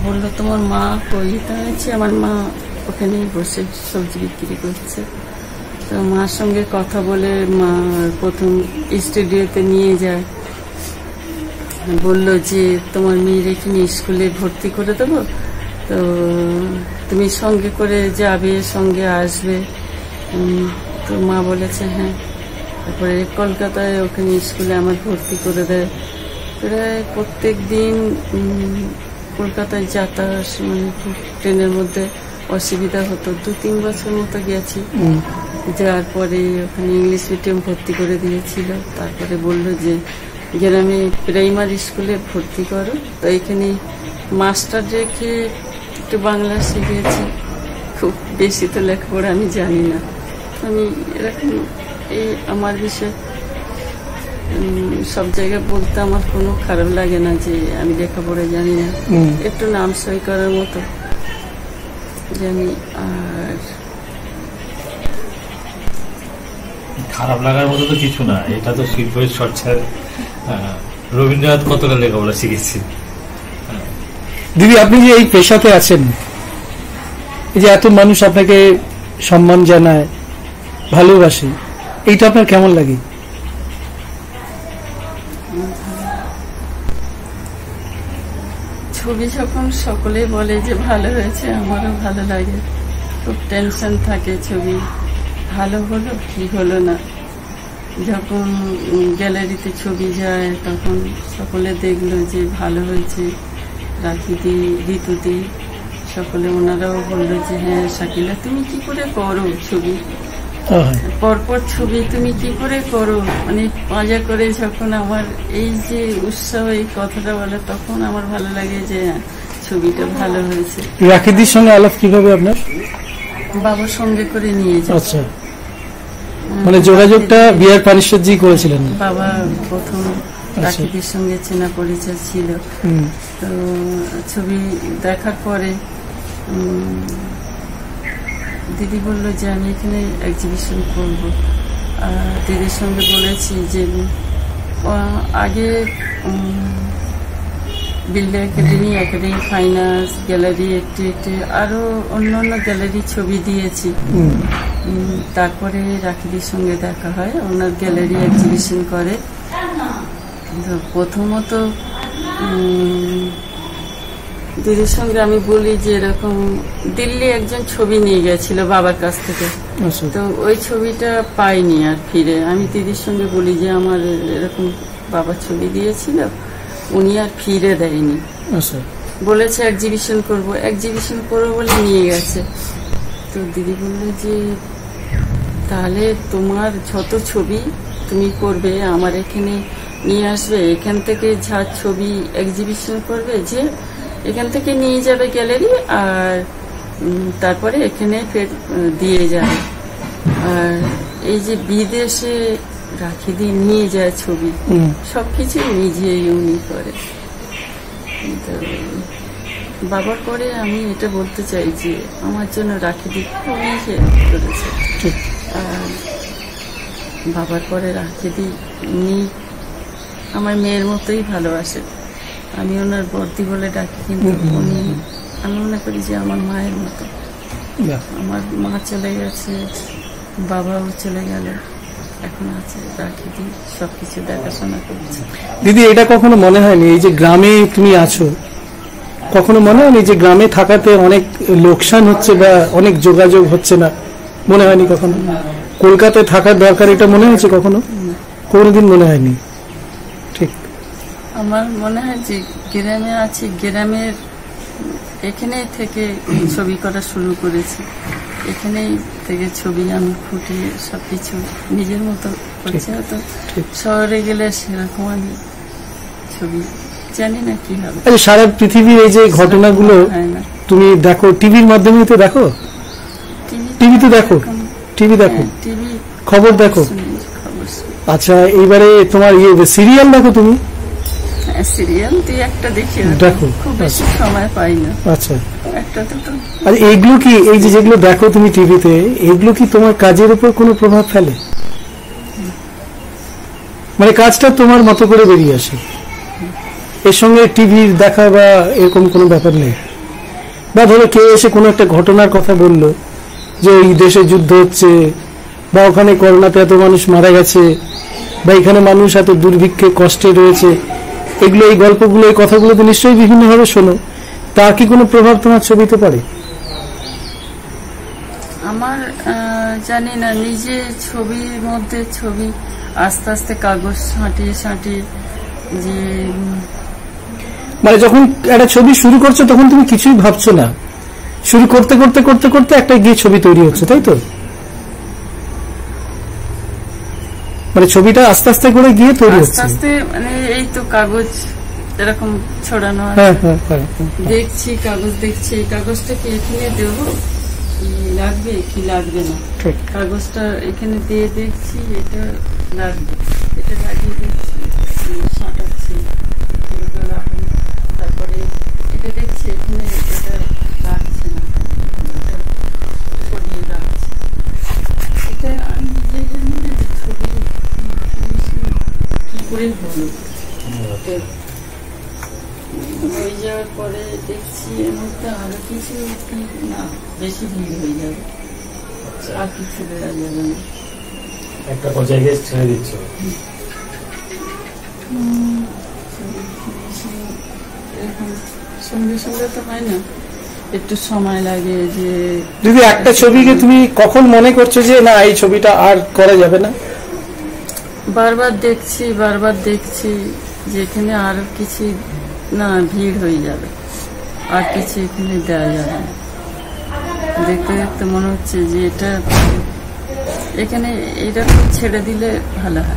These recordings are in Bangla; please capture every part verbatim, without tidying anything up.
বললো তোমার মা কই? হচ্ছে আমার মা ওখানে বসে সবজি বিক্রি করছে। তো মার সঙ্গে কথা বলে মা প্রথম স্টুডিওতে নিয়ে যায়, বলল যে তোমার মেয়ের এখানে স্কুলে ভর্তি করে দেবো, তো তুমি সঙ্গে করে যাবে, সঙ্গে আসবে। তো মা বলেছে হ্যাঁ। তারপরে কলকাতায় ওখানে স্কুলে আমার ভর্তি করে দেয়। প্রায় প্রত্যেক দিন কলকাতায় যাতায়াত মানে খুব ট্রেনের মধ্যে অসুবিধা হতো। দু তিন বছর মতো গেছি, যাওয়ার পরে ওখানে ইংলিশ মিডিয়াম ভর্তি করে দিয়েছিল। তারপরে বললো যে গ্রামে প্রাইমারি স্কুলে ভর্তি করো। তো এখানে মাস্টার রেখে একটু বাংলা শিখেছি, খুব বেশি তো লেখাপড়া আমি জানি না। আমি এরকম এই আমার বিষয় সব জায়গায় বলতে আমার কোনো খারাপ লাগে না যে আমি লেখাপড়া জানি না, একটু নাম সই করার মতো জানি। আর খারাপ লাগার মতো তো কিছু না, এটা তো শিল্পের চর্চার। রবীন্দ্রনাথ কতটা লেখাপড়া শিখেছি। দিদি, আপনি যে এই পেশাতে আছেন, এই যে এত মানুষ আপনাকে সম্মান জানায়, ভালোবাসে, এইটা আপনার কেমন লাগে? ছবি যখন সকলে বলে যে ভালো হয়েছে, আমারও ভালো লাগে। খুব টেনশন থাকে ছবি ভালো হলো কি হলো না। যখন গ্যালারিতে ছবি যায় তখন সকলে দেখলো যে ভালো হয়েছে, রাখি দি, ঋতুদি, সকলে ওনারাও বললো যে হ্যাঁ শাকিলা তুমি কি করে করো ছবি, পরপর ছবি তুমি কি করে করো। মানে মজা করে যখন আমার এই যে উৎসাহ এই কথাটা বলে, তখন আমার ভালো লাগে যে ছবিটা ভালো হয়েছে। রাখিদির সঙ্গে আলাপ কিভাবে আপনার? বাবার সঙ্গে করে নিয়ে যায়। আচ্ছা, মানে যোগাযোগটা বিয়ার পানিশ্বরজি করেছিলেন? বাবা প্রথম রাখিদির সঙ্গে চেনা পরিচয় ছিল। তো ছবি দেখার পরে দিদি বললো যে আমি এখানে এক্সিবিশন করবো। দিদির সঙ্গে বলেছি যে আগে বিল্ডা একাডেমি, একাডেমি ফাইন্যান্স, গ্যালারি, একটি একটি আরো অন্যান্য গ্যালারি ছবি দিয়েছি। তারপরে রাখিদির সঙ্গে দেখা হয়, ওনার গ্যালারি এক্সিবিশন করে। প্রথমত দিদির সঙ্গে আমি বলি যে এরকম দিল্লি একজন ছবি নিয়ে গেছিল বাবার কাছ থেকে, তো ওই ছবিটা পাইনি আর ফিরে। আমি দিদির সঙ্গে বলি যে আমার এরকম বাবার ছবি দিয়েছিল, উনি আর ফিরে দেয়নি, বলেছে এক্সিবিশন করবো, এক্সিবিশন করবো বলে নিয়ে গেছে। তো দিদি বললো যে তাহলে তোমার যত ছবি তুমি করবে আমার এখানে নিয়ে আসবে, এখান থেকে যা ছবি এক্সিবিশন করবে যে এখান থেকে নিয়ে যাবে গ্যালারি, আর তারপরে এখানে ফের দিয়ে যাবে। আর এই যে বিদেশে রাখিদি নিয়ে যায় ছবি, সবকিছু নিজেই উনি করে। বাবার পরে আমি এটা বলতে চাই যে আমার জন্য রাখিদি খুবই হেল্প করেছে। আর বাবার পরে রাখিদি উনি আমার মেয়ের মতোই ভালোবাসে। আমি ওনার বর্দি বলে ডাকি, কিন্তু উনি আমি মনে করি যে আমার মায়ের মতো। আমার মা চলে গেছে, বাবাও চলে গেল, এখন আছে রাখিদি, সবকিছু দেখাশোনা করছে। দিদি, এটা কখনো মনে হয়নি এই যে গ্রামে তুমি আছো, কখনো মনে হয়নি যে গ্রামে থাকাতে অনেক লোকসান হচ্ছে বা অনেক যোগাযোগ হচ্ছে না? মনে হয়নি কখনো? কলকাতায় থাকার দরকার এটা মনে হয়েছে কখনো? কোনোদিন মনে হয়নি? ঠিক, আমার মনে হয় যে গ্রামে আছি, গ্রামের এখানে থেকে ছবি করা শুরু করেছি, এখানেই থেকে ছবি আমি ফুটিয়ে সবকিছু নিজের মতো করছি। হয়তো শহরে গেলে সেরকম আমি ছবি জানি না কি হবে। সারা পৃথিবীর এই যে ঘটনাগুলো তুমি দেখো, টিভির মাধ্যমে তো দেখো, টিভি তো দেখো, টিভি দেখো, টিভি খবর দেখো। আচ্ছা, এইবারে তোমার ইয়ে সিরিয়াল দেখো তুমি? সিরিয়াল তুই একটা দেখি, দেখো, খুব বেশি সময় পাই না। আচ্ছা, একটা দুটো। আর এইগুলো কি, এই যে যেগুলো দেখো তুমি টিভিতে, এগুলো কি তোমার কাজের উপর কোনো প্রভাব ফেলে? মানে কাজটা তোমার মতো করে বেরিয়ে আসে, এর সঙ্গে টিভির দেখা বা এরকম কোনো ব্যাপার নেই? বা ধরো কেউ এসে কোনো একটা ঘটনার কথা বললো যে এই দেশে যুদ্ধ হচ্ছে, বা ওখানে করোনাতে এত মানুষ মারা গেছে, বা এখানে মানুষ এত দুর্ভিক্ষে কষ্টে রয়েছে, এগুলো এই গল্পগুলো এই কথাগুলো তো নিশ্চয়ই বিভিন্নভাবে শোনো, তার কি কোনো প্রভাব তোমার ছবিতে পড়ে? আমার জানি না, নিজে ছবির মধ্যে ছবি আস্তে আস্তে কাগজ ছাঁটিয়ে ছাঁটিয়ে যে, মানে যখন একটা ছবি শুরু করছো তখন তুমি কিছুই ভাবছো না, শুরু করতে করতে করতে করতে একটা গিয়ে ছবি তৈরি হচ্ছে, তাই তো? মানে ছবিটা আস্তে আস্তে করে গিয়ে তৈরি হচ্ছে, আস্তে আস্তে মানে এই তো কাগজ এরকম ছড়ানো আছে, হ্যাঁ হ্যাঁ হ্যাঁ, দেখছি কাগজ দেখছি, এই কাগজটা কি এখানে দেবো, কি লাগবে কি লাগবে না, কাগজটা এখানে দিয়ে দেখছি এটা লাগবে, এটা লাগিয়ে দেখছি সাঁটাচ্ছি, তারপরে এটা দেখছি এখানে এটা লাগছে না, সরিয়ে রাখছি। এটা আমি যে জানি না যে ছবি কি করে হলো, হয়ে যাওয়ার পরে দেখছি এর মধ্যে আরো কিছু না, বেশি ভিড় হয়ে যাবে, আর কিছু দেওয়া যাবে না, একটা পর্যায়ে ছেড়ে দিচ্ছ। এরকম সঙ্গে সঙ্গে তো হয় না, একটু সময় লাগে। যে যদি একটা ছবিকে তুমি কখন মনে করছো যে না এই ছবিটা আর করা যাবে না? বারবার দেখছি বারবার দেখছি যে এখানে আর কিছু না, ভিড় হয়ে যাবে, আর কিছু এখানে দেওয়া যাবে না, দেখতে দেখতে মনে হচ্ছে যে এটা এখানে এইরকম ছেড়ে দিলে ভালো হয়।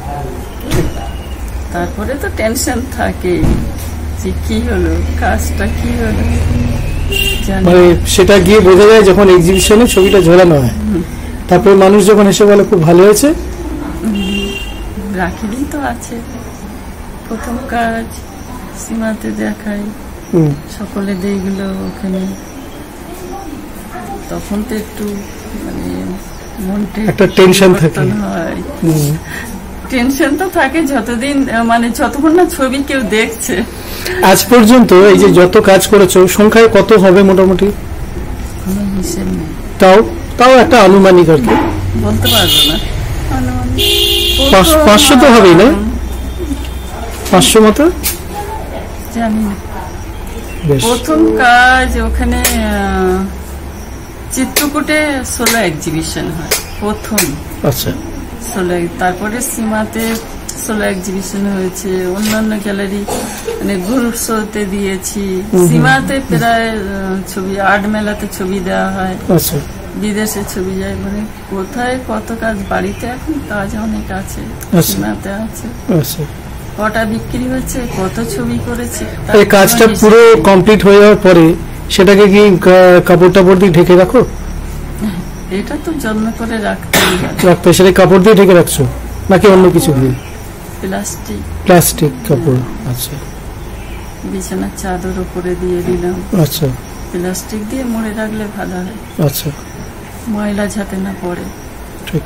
তারপরে তো টেনশন থাকে যে কি হলো, কাজটা কি হলো, মানে সেটা গিয়ে বোঝা যায় যখন এক্সিবিশনে ছবিটা ঝোলানো হয়, তারপরে মানুষ যখন এসে বলে খুব ভালো হয়েছে। রাখি দিন তো আছে, প্রথম কাজ সীমাতে দেখাই, সকলে দেখলো ওখানে, তখন তো একটু মানে মনটা একটা টেনশন থাকে, হয়, টেনশন তো থাকে যতদিন মানে যতক্ষণ না ছবি কেউ দেখছে। আজ পর্যন্ত এই যে যত কাজ করেছো সংখ্যায় কত হবে মোটামুটি? কোনো হিসেব নেই, তাও তাও একটা আনুমানিক আর কি বলতে পারবো না, পাঁচশো তো হবেই না, পাঁচশো মতো জানি না। প্রথম কাজ ওখানে চিত্রকূটে ষোলো এক্সিবিশন হয় প্রথম, আচ্ছা ষোলো, তারপরে সীমাতে ষোলো এক্সিবিশন হয়েছে, অন্যান্য গ্যালারি মানে গ্রুপ শোতে দিয়েছি, সীমাতে প্রায় ছবি, আর্ট মেলাতে ছবি দেওয়া হয়, আচ্ছা বিদেশে ছবি যায়, মানে কোথায় কত কাজ, বাড়িতে এখন কাজ অনেক আছে, সীমাতে আছে, আচ্ছা কটা বিক্রি হচ্ছে, কত ছবি করেছে। এই কাজটা পুরো কমপ্লিট হয়ে যাওয়ার পরে সেটাকে কি কাপড় টাপড় দিয়ে ঢেকে রাখো? এটা তো যত্ন করে রাখতে রাখতে, সেটা কাপড় দিয়ে ঢেকে রাখছো নাকি অন্য কিছু দিয়ে? প্লাস্টিক প্লাস্টিক কাপড়, আচ্ছা। বিছানার চাদর উপরে দিয়ে দিলাম, আচ্ছা, প্লাস্টিক দিয়ে মুড়ে রাখলে ভালো হয়, আচ্ছা, ময়লা যাতে না পড়ে। ঠিক।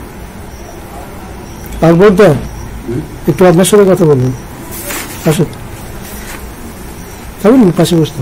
আকবরদা একটু আপনার সাথে কথা বলবো, আসুন, থাকুন পাশে বসতে।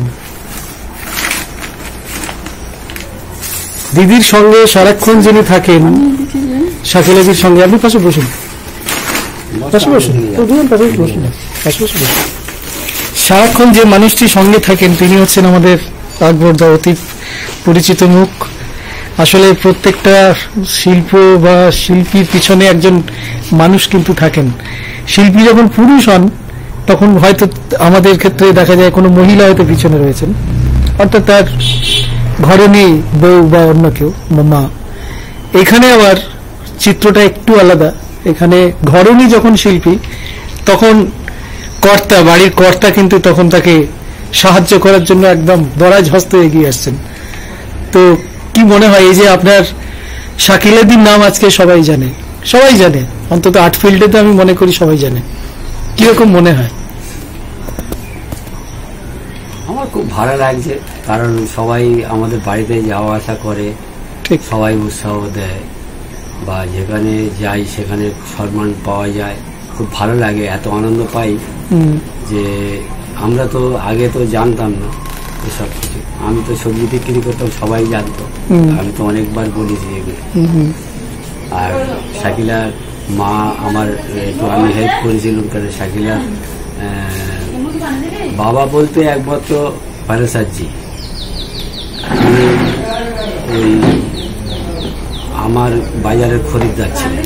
দিদির সঙ্গে সারাক্ষণ যিনি থাকেন, শাকিলাদির সঙ্গে, আপনি পাশে বসুন, পাশে বসুন, পাশে বসুন, পাশে বসে বসুন। সারাক্ষণ যে মানুষটি সঙ্গে থাকেন তিনি হচ্ছেন আমাদের আকবরদা, অতি পরিচিত মুখ। আসলে প্রত্যেকটা শিল্প বা শিল্পীর পিছনে একজন মানুষ কিন্তু থাকেন। শিল্পী যখন পুরুষ হন তখন হয়তো আমাদের ক্ষেত্রে দেখা যায় কোনো মহিলা হয়তো পিছনে রয়েছেন, অর্থাৎ তার ঘরণী বউ বা অন্য কেউ, মা। এখানে আবার চিত্রটা একটু আলাদা, এখানে ঘরণী যখন শিল্পী তখন কর্তা, বাড়ির কর্তা কিন্তু তখন তাকে সাহায্য করার জন্য একদম দরাজ হস্তে এগিয়ে আসছেন। তো কি মনে হয় এই যে আপনার শাকিলাদির নাম আজকে সবাই জানে, সবাই জানে, অন্তত আর্ট ফিল্ডে তো আমি মনে করি সবাই জানে, কিরকম মনে হয়? আমার খুব ভালো লাগছে, কারণ সবাই আমাদের বাড়িতে যাওয়া আসা করে, ঠিক, সবাই উৎসাহ দেয়, বা যেখানে যাই সেখানে সম্মান পাওয়া যায়, খুব ভালো লাগে, এত আনন্দ পাই যে আমরা তো আগে তো জানতাম না, এসব কিছু। আমি তো সবজি বিক্রি করতাম, সবাই জানতো, আমি তো অনেকবার বলেছি এগুলো। আর শাকিলার মা আমার একটু আমি হেল্প করেছিলাম, কারণ শাকিলার বাবা বলতে একমাত্র পারেসারজি, ওই আমার বাজারের খরিদ্দার ছিলেন।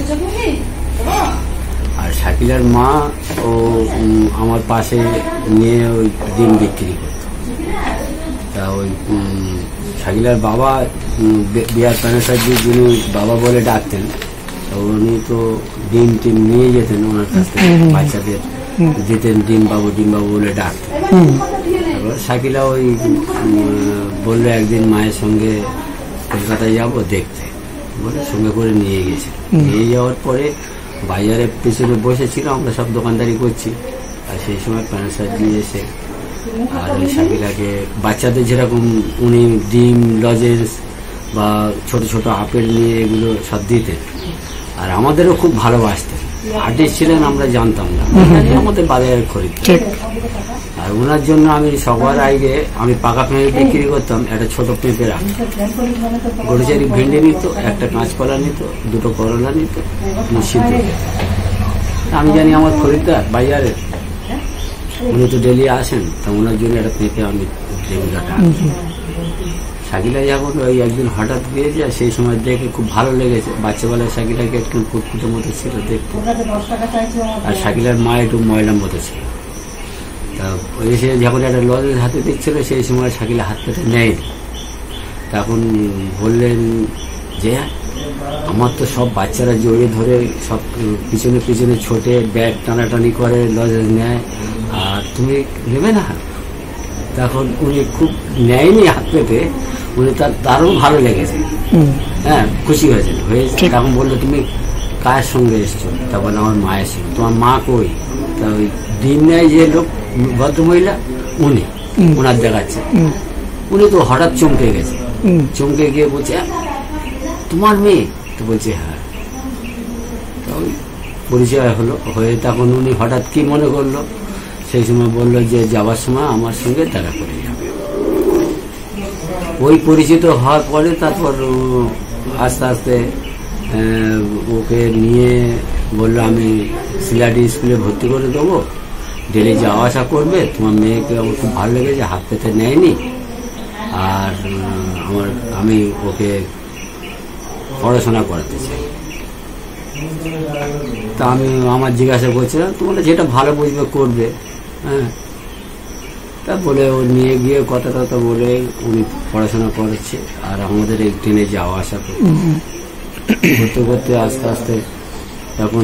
আর শাকিলার মা ও আমার পাশে নিয়ে ওই ডিম বিক্রি করত। তা ওই শাকিলার বাবা বিহার পারেসারজি, যিনি বাবা বলে ডাকতেন, উনি তো ডিম টিম নিয়ে যেতেন ওনার কাছ থেকে, বাচ্চাদের দিতেন ডিম বাবু ডিম বাবু বলে ডাকতেন। তারপর শাকিলা ওই বললো একদিন মায়ের সঙ্গে কলকাতায় যাবো দেখতে, বলে সঙ্গে করে নিয়ে গেছে। নিয়ে যাওয়ার পরে বাজারের পিছনে বসেছিল, আমরা সব দোকানদারি করছি, আর সেই সময় পারেসারজি এসে আর ওই শাকিলাকে বাচ্চাদের যেরকম উনি ডিম লজেন্স বা ছোট ছোট আপেল নিয়ে এগুলো সব দিতেন। আর আমাদেরও খুব ভালোবাসতেন, আর্টিস্ট ছিলেন, আমরা জানতাম না, আমাদের বাজারের খরিদ। আর ওনার জন্য আমি সবার আগে আমি পাকা পেঁপে বিক্রি করতাম, একটা ছোট পেঁপে রাখতাম, গড়িচারি ভেন্ডি নিত, একটা কাঁচকলা নিত, দুটো করলা নিত, সিদ্ধ। আমি জানি আমার খরিদ্দার বাজারে, উনি তো ডেলি আসেন, তা ওনার জন্য একটা পেঁপে আমি রেগুলার রাখতাম। শাকিলা যখন ওই একদিন হঠাৎ গিয়ে যায়, সেই সময় দেখে খুব ভালো লেগেছে। বাচ্চাবেলায় শাকিলাকে একটু ফুটফুটের মতো ছিল দেখতে, আর শাকিলার মা একটু ময়লার মতো ছিল। তা এসে যখন একটা লজের হাতে দিচ্ছিল, সেই সময় শাকিলা হাত পেতে নেয়নি। তখন বললেন যে আমার তো সব বাচ্চারা জড়িয়ে ধরে সব পিছনে পিছনে ছোটে ব্যাগ টানাটানি করে লজেজ নেয়, আর তুমি নেবে না? তখন উনি খুব নেয়নি হাত পেতে, উনি তার তারও ভালো লেগেছে, হ্যাঁ খুশি হয়েছেন হয়েছে। তখন বললো তুমি কায়ের সঙ্গে এসছো? তা বলে আমার মায়ের সঙ্গে। তোমার মা কই? তা ওই ডিম নেয় যে লোক ভদ্রমহিলা, উনি ওনার দেখাচ্ছে। উনি তো হঠাৎ চমকে গেছে, চমকে গিয়ে বলছে তোমার মেয়ে? তো বলছে হ্যাঁ। ওই পরিচয় হলো, হয়ে তখন উনি হঠাৎ কি মনে করলো, সেই সময় বললো যে যাওয়ার সময় আমার সঙ্গে দেখা করে যাবে। ওই পরিচিত হওয়ার পরে তারপর আস্তে আস্তে ওকে নিয়ে বললো আমি সিলাটি স্কুলে ভর্তি করে দেবো, ডেলি যাওয়া আসা করবে, তোমার মেয়েকে আমার খুব ভালো লেগেছে, হাত পেতে নেয়নি, আর আমার আমি ওকে পড়াশোনা করাতে চাই। তা আমি আমার জিজ্ঞাসা করছিলাম, তোমরা যেটা ভালো বুঝবে করবে, হ্যাঁ। তা বলে ও নিয়ে গিয়ে কথা টথা বলে উনি পড়াশোনা করেছে, আর আমাদের এই ট্রেনে যাওয়া আসা করতে করতে আস্তে আস্তে এখন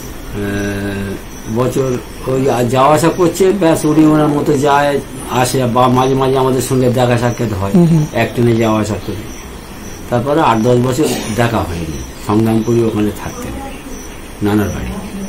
বছর ওই যাওয়া আসা করছে, ব্যাস উনি ওনার মতো যায় আসে, বা মাঝে মাঝে আমাদের সঙ্গে দেখা সাক্ষাৎ হয়, এক ট্রেনে যাওয়া আসা করি। তারপরে আট দশ বছর দেখা হয়নি, সংগ্রামপুরি ওখানে থাকতেন নানার বাড়ি।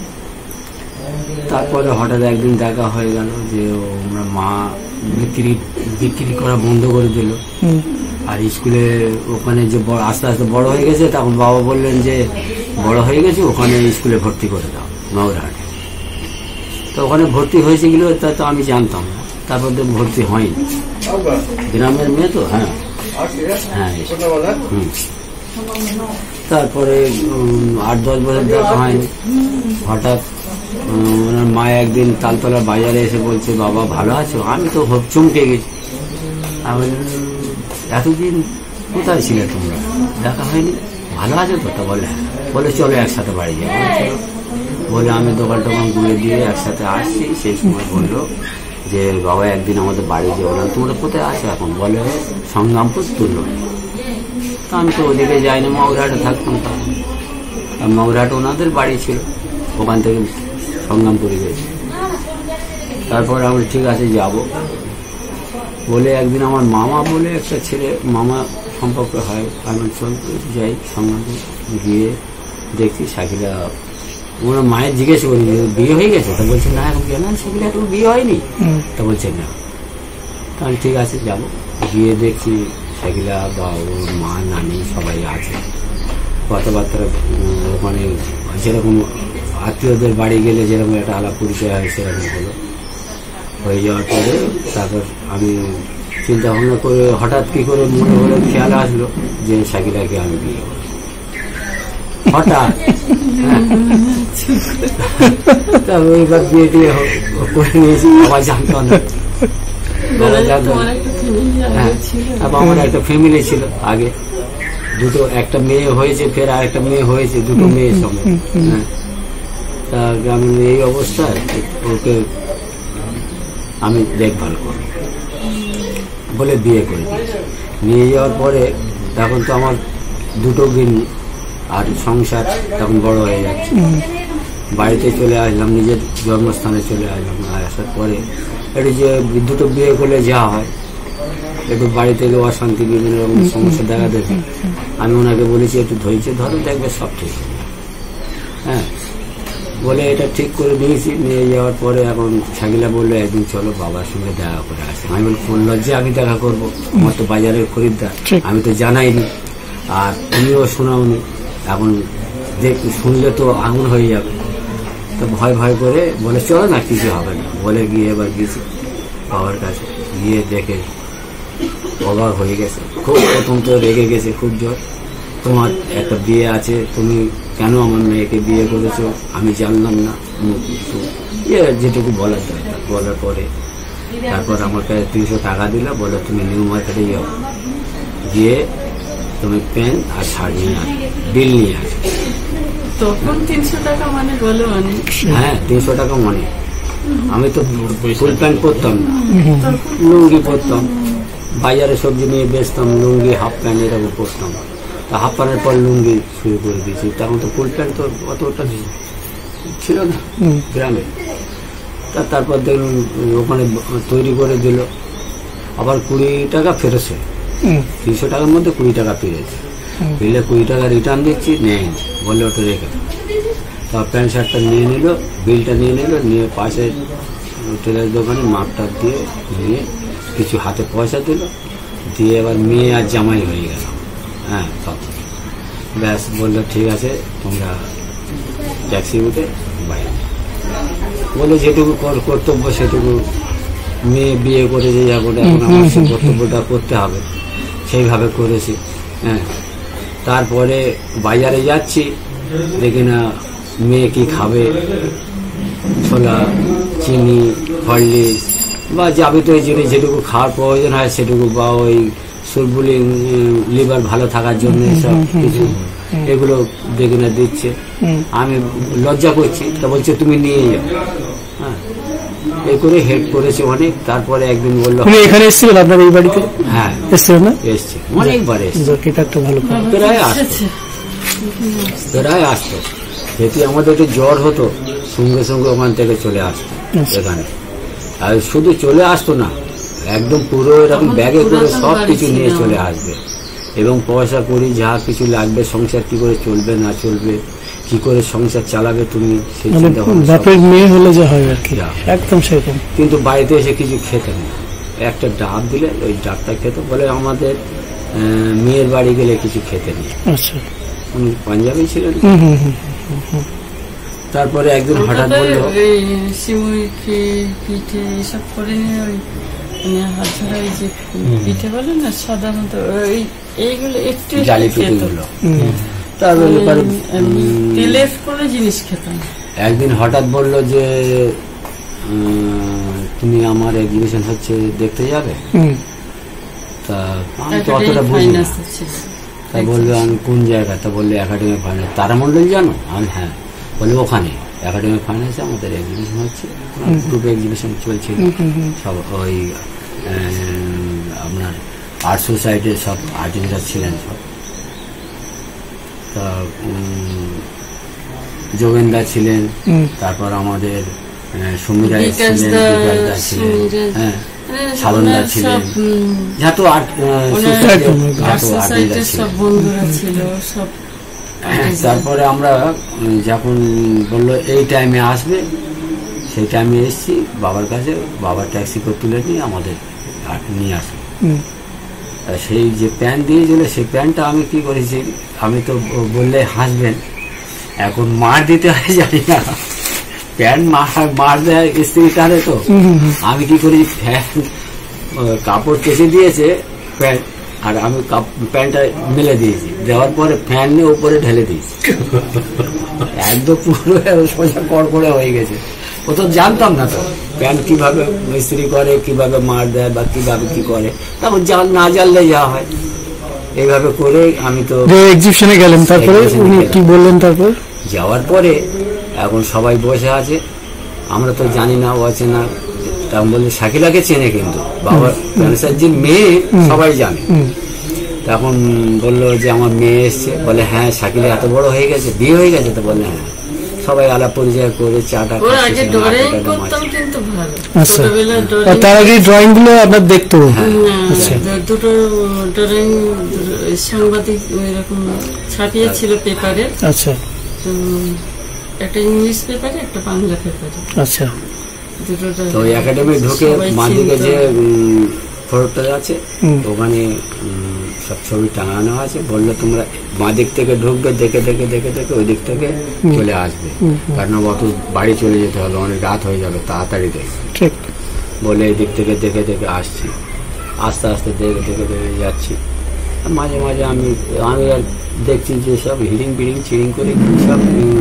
তারপরে হঠাৎ একদিন দেখা হয়ে গেল যে আমরা মা বিক্রি বিক্রি করা বন্ধ করে দিল, আর স্কুলে ওখানে যে আস্তে আস্তে বড় হয়ে গেছে, তখন বাবা বললেন যে বড় হয়ে গেছে ওখানে স্কুলে ভর্তি করে দাও নগরহাটে। তো ওখানে ভর্তি হয়েছে গেল, তা তো আমি জানতাম না। তারপর তো ভর্তি হয়নি, গ্রামের মেয়ে তো, হ্যাঁ হ্যাঁ হুম। তারপরে আট দশ বছর দেখা হয়নি। হঠাৎ ওনার মা একদিন তালতলা বাজারে এসে বলছে বাবা ভালো আছো? আমি তো চমকে গেছি, আমি এতদিন কোথায় ছিলে তোমরা, দেখা হয়নি, ভালো আছো তো? তা বলে হ্যাঁ। বলে চলো একসাথে বাড়ি যাবো। চলো বলে আমি দোকান টোকান ঘুরে দিয়ে একসাথে আসছি। সেই সময় বললো যে বাবা একদিন আমাদের বাড়ি যাবো না, তোমরা কোথায় আসো এখন? বলে সংগ্রামপুর তুললো। তা আমি তো ওদিকে যাইনি, মগরাহাটে থাকতাম। আর মগরাহাটে ওনাদের বাড়ি ছিল, ওখান থেকে সংগ্রামপুরে গেছি। তারপর আমি ঠিক আছে যাব বলে একদিন আমার মামা বলে একটা ছেলে, মামা সম্পর্ক হয়, আমি চল যাই সংগ্রামপুর। গিয়ে দেখছি শাকিলা, ওনার মায়ের জিজ্ঞেস করি বিয়ে হয়ে গেছে? তা বলছে না এখন কেন, শাকিলা এখন বিয়ে হয়নি। তা বলছে না। তাহলে ঠিক আছে যাব। গিয়ে দেখছি শাকিলা বা ওর মা নানি সবাই আছে, কথাবার্তা ওখানে যেরকম আত্মীয়দের বাড়ি গেলে যেরকম একটা আলাপ পরিচয় হয় সেরকম হলো। হয়ে যাওয়ার পরে তারপর আমি চিন্তা ভাবনা করে হঠাৎ কি করে মনে হলো, খেয়াল আসলো যে শাকিলাকে আমি বিয়ে করব। হঠাৎ তারপর এবার বিয়ে দিয়ে করে নিয়েছি। বাবা জানতো না, বাবা জানতো না। হ্যাঁ, তারপর আমার একটা ফ্যামিলি ছিল আগে, দুটো, একটা মেয়ে হয়েছে, ফের আর একটা মেয়ে হয়েছে, দুটো মেয়ের সঙ্গে। হ্যাঁ, তা আমি এই অবস্থায় ওকে আমি দেখভাল করব বলে বিয়ে করে দিয়েছি। নিয়ে যাওয়ার পরে তখন তো আমার দুটো গিনি আর সংসার তখন বড় হয়ে যাচ্ছে। বাড়িতে চলে আসলাম, নিজের জন্মস্থানে চলে আসলাম। আর আসার পরে একটু যে দুটো বিয়ে করলে যা হয়, একটু বাড়িতে গেলে অশান্তি, বিভিন্ন রকম সমস্যা দেখা দেবে। আমি ওনাকে বলেছি একটু ধৈর্য ধরো, দেখবে সব ঠিক হবে। হ্যাঁ, বলে এটা ঠিক করে দিয়েছি। নিয়ে যাওয়ার পরে এখন শাকিলা বললো একদিন চলো বাবার সঙ্গে দেখা করে আসি। আমি বলি কোন লজ্জে আমি দেখা করবো, আমার তো বাজারের খরিদ্দার, আমি তো জানাইনি, আর তুমিও শোনাওনি। এখন দেখ শুনলে তো আগুন হয়ে যাবে। তো ভয় ভয় করে বলে চলো না, কিছু হবে না বলে গিয়ে এবার গেছি বাবার কাছে। গিয়ে দেখে অবাক হয়ে গেছে খুব। প্রথম তো রেগে গেছে খুব জোর, তোমার একটা বিয়ে আছে, তুমি কেন আমার মেয়েকে বিয়ে করেছো, আমি জানলাম না, যেটুকু বলার দরকার বলার পরে তারপর আমার কাছে তিনশো টাকা দিল, বলে তুমি নিউ মার্কেটে যাও, গিয়ে তুমি প্যান্ট আর শাড়ি নিয়ে আসো, বিল নিয়ে আসো। তখন তিনশো টাকা মানে বলে অনেক। হ্যাঁ, তিনশো টাকা মানে। আমি তো ফুল প্যান্ট পরতাম না, লুঙ্গি পরতাম, বাজারে সবজি নিয়ে বেচতাম, লুঙ্গি হাফ প্যান্ট এরকম পরতাম। তা হাফ প্যান্টের পর লুঙ্গি শুরু করে দিয়েছি। তখন তো ফুল প্যান্ট তো অতটা ছিল না গ্রামে। তা তারপর দেখুন ওখানে তৈরি করে দিল, আবার কুড়ি টাকা ফেরত, তিনশো টাকার মধ্যে কুড়ি টাকা পেয়েছে। পেলে কুড়ি টাকা রিটার্ন দিচ্ছি, নেই বললে ওটা রেখে। তা প্যান্ট শার্টটা নিয়ে নিল, বিলটা নিয়ে নিল, নিয়ে পাশে টেলার দোকানে মাপটা দিয়ে নিয়ে কিছু হাতে পয়সা দিল, দিয়ে এবার মেয়ে আর জামাই হয়ে গেল। হ্যাঁ, তখন ব্যাস বললো ঠিক আছে তোমরা ট্যাক্সি উঠে বাইরে বলে যেটুকু কর্তব্য সেটুকু, মেয়ে বিয়ে করে যে যাবো, এখন আমার সেই কর্তব্যটা করতে হবে, সেইভাবে করেছি। হ্যাঁ, তারপরে বাজারে যাচ্ছি, দেখি না মেয়ে কি খাবে, ছোলা, চিনি, হরলিক্স বা যাবতীয় জিনিস যেটুকু খাওয়ার প্রয়োজন হয় সেটুকু, বা ওই সুরবুলি লিভার ভালো থাকার জন্য সব কিছু এগুলো দেখে না দিচ্ছে। আমি লজ্জা করছি, তা বলছে তুমি নিয়ে যাও। হ্যাঁ, এই করে হেড করেছে অনেক। তারপরে একদিন বললো এখানে এসেছিলেন আপনার এই বাড়িতে? হ্যাঁ, এসেছিলেন না? এসছে অনেকবার, এসছে, প্রায় আসতো প্রায় আসতো। যেটি আমাদের একটু জ্বর হতো সঙ্গে সঙ্গে ওখান থেকে চলে আসতো এখানে। আর শুধু চলে আসতো না, একদম পুরো এরকম ব্যাগে করে সব কিছু নিয়ে চলে আসবে, এবং পয়সা করি যা কিছু লাগবে, সংসার কি করে চলবে না চলবে, কি করে সংসার চালাবে তুমি, সেই চিন্তা ভাবনা। বাপের মেয়ে হলে যা হয় আর কি, একদম সেরকম। কিন্তু বাড়িতে এসে কিছু খেতে না, একটা ডাব দিলে ওই ডাবটা খেতে, বলে আমাদের মেয়ের বাড়ি গেলে কিছু খেতে নেই। আচ্ছা, উনি পাঞ্জাবি ছিলেন। তারপরে একদিন হঠাৎ বললো সিমুই পিঠে এসব করে নিয়ে ওই হাত ধরা ওই যে পিঠে বলে না সাধারণত ওই এইগুলো একটু জালি পিঠেগুলো, তারপরে তেলের কোনো জিনিস খেতাম। একদিন হঠাৎ বললো যে তুমি আমার এক্সিবিশন হচ্ছে দেখতে যাবে। তা আমি তো অতটা বুঝি না। তা বললো আমি কোন জায়গা, তা বললো একাডেমি ফাইন্যান্স। তারামণ্ডল জানো? আমি হ্যাঁ। বললো ওখানে একাডেমি ফাইন্যান্সে আমাদের এক্সিবিশন হচ্ছে, গ্রুপ এক্সিবিশন চলছিল সব। ওই আপনার আর্ট সোসাইটির সব আর্টিস্টরা ছিলেন সব। তা যোগেন্দা ছিলেন, তারপর আমাদের সমীরা ছিলেন, হ্যাঁ, সালন্দা ছিলেন, যত আর্ট ছিল সব। তারপরে আমরা যখন বললো এই টাইমে আসবে, সেই টাইমে এসছি বাবার কাছে। বাবার ট্যাক্সি করে তুলে নিয়ে আমাদের নিয়ে আসবে। সেই যে প্যান্ট দিয়েছিল, সেই প্যান্টটা আমি কি করেছি, আমি তো বললে হাসবেন, এখন মার দিতে হয় জানি না, প্যান্ট মার দেয় স্ত্রী টানে, তো আমি কি করি প্যান্ট কাপড় কেচে দিয়েছে প্যান্ট, আর আমি প্যান্টটা মেলে দিয়েছি, দেওয়ার পরে ফ্যান নিয়ে উপরে ঢেলে দিয়েছি। একদম পুরো সোজা কড়কড়ে হয়ে গেছে। ও তো জানতাম না তো প্যান্ট কিভাবে ইস্ত্রি করে, কিভাবে মার দেয় বা কিভাবে কি করে, তখন না জানলে যা হয়। এইভাবে করে আমি তো এক্সিবিশনে গেলেন, তারপরে উনি কি বললেন? তারপর যাওয়ার পরে এখন সবাই বসে আছে, আমরা তো জানি না অচেনা। তখন বললে শাকিলাকে চেনে, কিন্তু বাবা প্যানেসার্জির মেয়ে সবাই জানে। তখন বললো যে আমার মেয়ে এসছে, বলে হ্যাঁ শাকিলা এত বড় হয়ে গেছে, বিয়ে হয়ে গেছে? তো বললে হ্যাঁ। সবাই আলাপ পরিচয় করে চাটা তার আগে ড্রয়িং গুলো আপনার দেখতো? দুটো ড্রয়িং সাংবাদিক এরকম ছাপিয়েছিল পেপারে। আচ্ছা, একটা ইংলিশ পেপারে, একটা বাংলা পেপারে। আচ্ছা, তো একাডেমি ঢুকে মাঝদিকে যে ফটোটা আছে ওখানে সব ছবি টাঙানো আছে। বললো তোমরা বাঁ দিক থেকে ঢুকবে, দেখে দেখে দেখে দেখে ওই দিক থেকে চলে আসবে, কারণ অত বাড়ি চলে যেতে হবে, অনেক রাত হয়ে যাবে, তাড়াতাড়ি দেখবে। বলে এই দিক থেকে দেখে দেখে আসছি, আস্তে আস্তে দেখে দেখে দেখে যাচ্ছি। মাঝে মাঝে আমি আমি আর দেখছি যে সব হিড়িং বিড়িং চিড়িং করে সব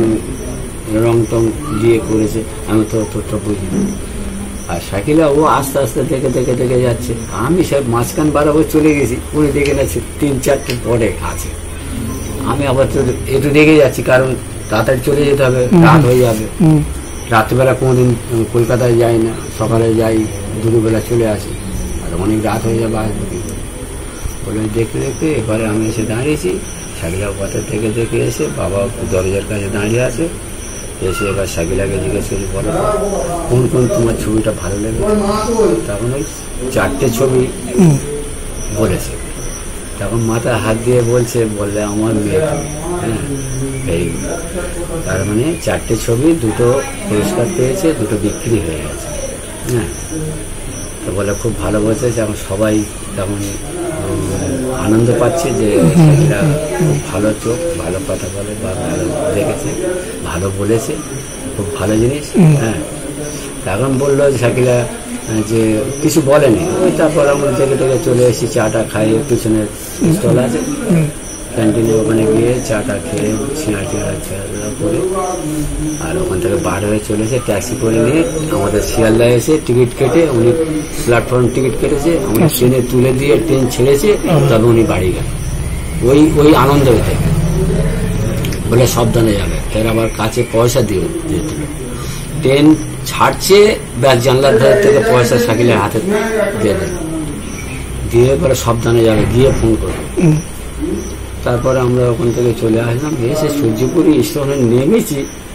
রং টং দিয়ে করেছে, আমি তো অতটা বুঝি না। আর শাকিলা ও আস্তে আস্তে দেখে দেখে দেখে যাচ্ছে, আমি সব মাঝখান বারাবর চলে গেছি। উনি দেখে যাচ্ছে তিন চারটে পরে আছে, আমি আবার একটু দেখে যাচ্ছি, কারণ তাড়াতাড়ি চলে যেতে হবে, রাত হয়ে যাবে। রাত্রিবেলা কোনোদিন কলকাতায় যাই না, সকালে যাই, দুপুরবেলা চলে আসি, আর অনেক রাত হয়ে যাবে, আসবো কি করে। বলে দেখতে দেখতে এবারে আমি এসে দাঁড়িয়েছি। শাকিলা পথে থেকে দেখে এসে বাবা দরজার কাছে দাঁড়িয়ে আছে, এসে এবার শাকিলাকে জিজ্ঞেস করি, বলো কোন কোন তোমার ছবিটা ভালো লাগে? তখন ওই চারটে ছবি বলেছে। তখন মাথায় হাত দিয়ে বলছে, বললে আমার মেয়ে। হ্যাঁ, এই তার মানে চারটে ছবি, দুটো পুরস্কার পেয়েছে, দুটো বিক্রি হয়ে গেছে। হ্যাঁ, তো বলে খুব ভালো বলছে। এখন সবাই তেমন আনন্দ পাচ্ছে যে শাকিলা খুব ভালো চোখ, ভালো কথা বলে বা ভালো দেখেছে, ভালো বলেছে, খুব ভালো জিনিস। হ্যাঁ, তখন বললো শাকিলা যে কিছু বলেনি। ওই তারপর আমরা থেকে থেকে চলে এসেছি, চাটা খাইয়ে, পিছনের স্টল আছে ক্যান্টিনে, ওখানে গিয়ে চাটা খেয়ে ছিঁড়া টিঁড়া খেলা করে আর ওখান থেকে বার হয়ে চলেছে। ট্যাক্সি করে নিয়ে আমাদের শিয়ালদা এসে টিকিট কেটে, উনি প্ল্যাটফর্ম টিকিট কেটেছে, আমাদের ট্রেনে তুলে দিয়ে ট্রেন ছেড়েছে, তবে উনি বাড়ি গেল। ওই ওই আনন্দ থেকে বলে সাবধানে যাবে, এর আবার কাছে পয়সা দিয়ে দিয়েছিল। ট্রেন ছাড়ছে, ব্যাস জানলার ধার থেকে পয়সা শাকিলের হাতে দিয়ে দেয়, দিয়ে পরে সাবধানে যাবে, গিয়ে ফোন করবে। তারপরে আমরা ওখান থেকে চলে আসলাম, এসে সূর্যপুরি স্টেশনে নেমেছি,